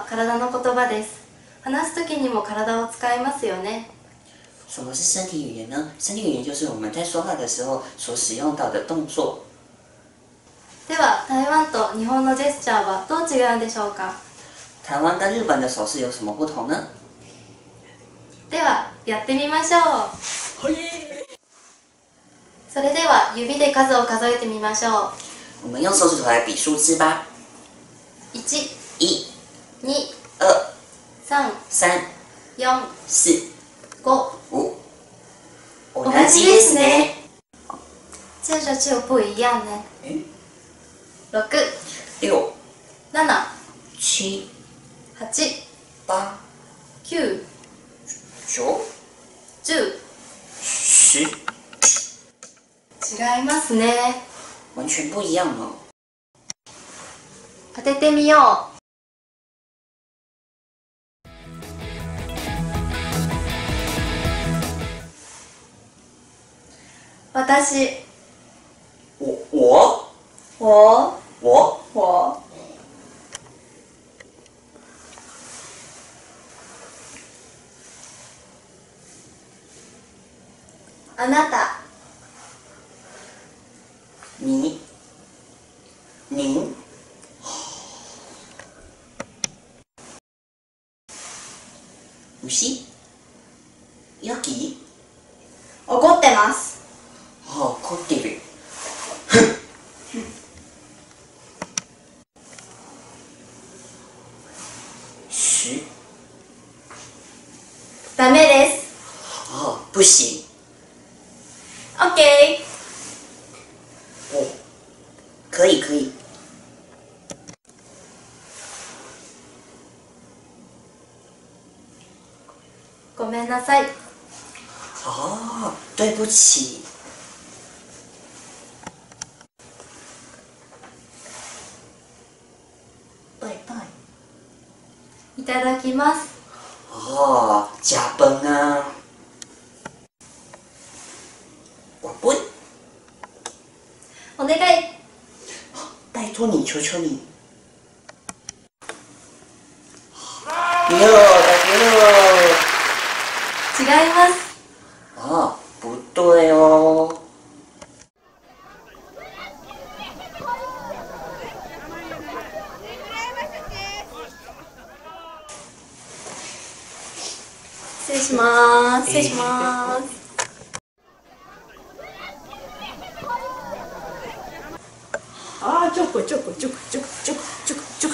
は体の言葉です。話すときにも体を使いますよね。 什么是身体语言呢？身体语言就是我们在说话的时候所使用到的动作。 では、台湾と日本のジェスチャーはどう違うんでしょうか？ 台湾跟日本的手势有什么不同呢？ では、やってみましょう。それでは、指で数を数えてみましょう。 我们用手指头来比数字吧。 1、 一、 2、 二、 3、 三、 4、 四、 5。 五。同同じですね。 ね。这就不一样呢。6、 六、 7、 七、 8、 八、 9、 九、 10。 十。 違いますね。 完全不一样哦。 当ててみよう。私、 我、 あなた、 你、您、牛、ヤギ、 怒ってます。 怒ってる。十、 ダメです。 不行。 オッケ哦，可以可以。 ー。ごめんなさい。 对不起。拜拜。 いただきます。 加分啊。我不， お願い。 拜托你，求求你。哟，大哥。 違います。 不对哦。 失礼します。失礼します。 ちょこちょこちょこちょこちょこちょこちょこ